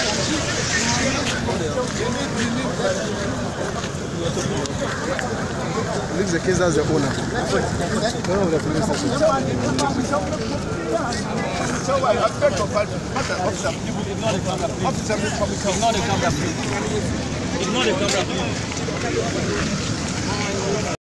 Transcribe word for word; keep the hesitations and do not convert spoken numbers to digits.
Leave the case as the owner. One of the police stations. So I expect to fight officer. Ignore the camera, please. Officer, ignore the camera, please. Ignore the camera, please.